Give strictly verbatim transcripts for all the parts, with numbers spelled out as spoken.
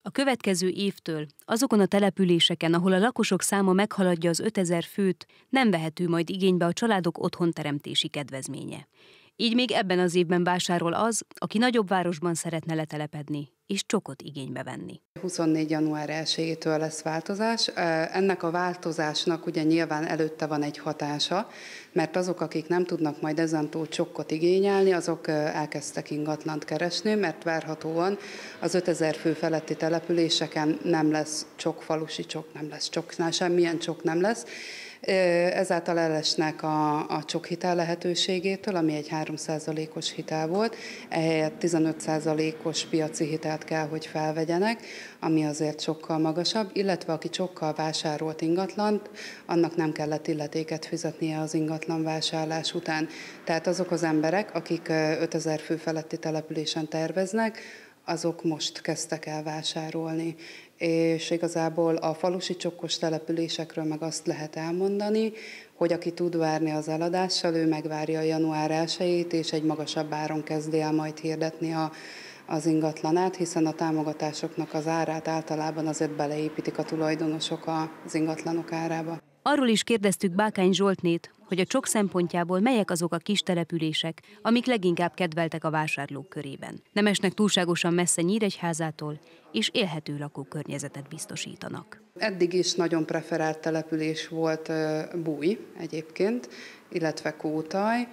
A következő évtől azokon a településeken, ahol a lakosok száma meghaladja az ötezer főt, nem vehető majd igénybe a családok otthonteremtési kedvezménye. Így még ebben az évben vásárol az, aki nagyobb városban szeretne letelepedni és csokot igénybe venni. huszonnégy január elsejétől lesz változás. Ennek a változásnak ugye nyilván előtte van egy hatása, mert azok, akik nem tudnak majd ezentúl csokkot igényelni, azok elkezdtek ingatlant keresni, mert várhatóan az ötezer fő feletti településeken nem lesz csok, falusi csok, nem lesz csoknál, semmilyen csok nem lesz. Ezáltal elesnek a, a csokhitel lehetőségétől, ami egy három százalékos hitel volt, ehelyett tizenöt százalékos piaci hitelt kell, hogy felvegyenek, ami azért sokkal magasabb, illetve aki csokkal vásárolt ingatlant, annak nem kellett illetéket fizetnie az ingatlan vásárlás után. Tehát azok az emberek, akik ötezer fő feletti településen terveznek, azok most kezdtek el vásárolni. És igazából a falusi csokkos településekről meg azt lehet elmondani, hogy aki tud várni az eladással, ő megvárja a január elsejét, és egy magasabb áron kezdi el majd hirdetni a, az ingatlanát, hiszen a támogatásoknak az árát általában azért beleépítik a tulajdonosok az ingatlanok árába. Arról is kérdeztük Bákány Zsoltnét, hogy a csok szempontjából melyek azok a kis települések, amik leginkább kedveltek a vásárlók körében. Nem esnek túlságosan messze Nyíregyházától, és élhető lakókörnyezetet biztosítanak. Eddig is nagyon preferált település volt Búj egyébként, illetve Kótaj,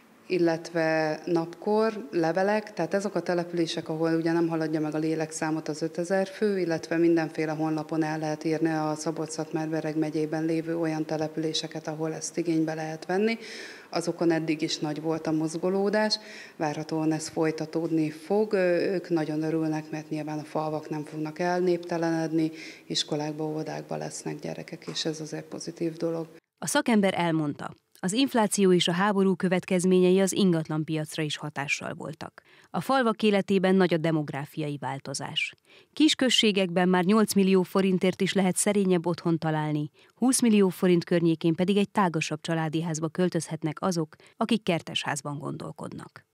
illetve Napkor, Levelek, tehát ezek a települések, ahol ugye nem haladja meg a lélekszámot az ötezer fő, illetve mindenféle honlapon el lehet írni a Szabolcs-Szatmár-Bereg megyében lévő olyan településeket, ahol ezt igénybe lehet venni. Azokon eddig is nagy volt a mozgolódás, várhatóan ez folytatódni fog. Ők nagyon örülnek, mert nyilván a falvak nem fognak elnéptelenedni, iskolákba, óvodákba lesznek gyerekek, és ez azért pozitív dolog. A szakember elmondta, az infláció és a háború következményei az ingatlanpiacra is hatással voltak. A falvak életében nagy a demográfiai változás. Kis községekben már nyolc millió forintért is lehet szerényebb otthont találni, húsz millió forint környékén pedig egy tágasabb családi házba költözhetnek azok, akik kertesházban gondolkodnak.